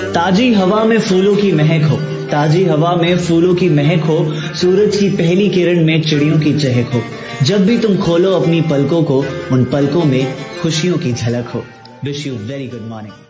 ताजी हवा में फूलों की महक हो, ताजी हवा में फूलों की महक हो, सूरज की पहली किरण में चिड़ियों की चहक हो। जब भी तुम खोलो अपनी पलकों को, उन पलकों में खुशियों की झलक हो। Wish you very good morning.